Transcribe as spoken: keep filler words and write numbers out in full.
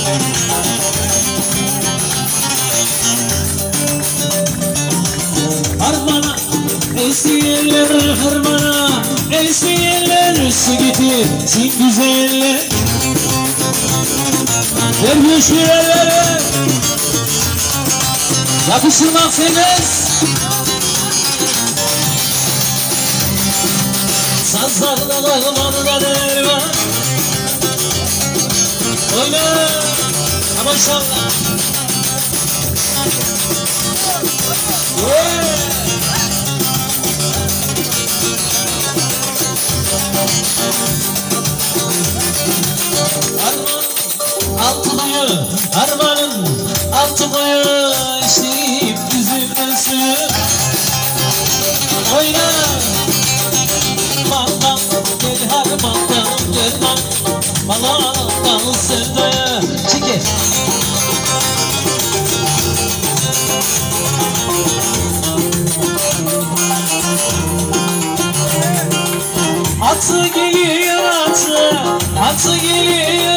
Harmana esiyeler, harmana esiyeler, su getirsin güzeller. Derviş yerlere yapışırmazsınız. Sazlarla dağmanına derman oyna maşallah. Altı boyu, harmanın altı boyu, işleyip yüzünden suyu oyna. Maldan gel harmandan gel mal, malandan sevdaya çekil. Atı geliyor atı, atı geliyor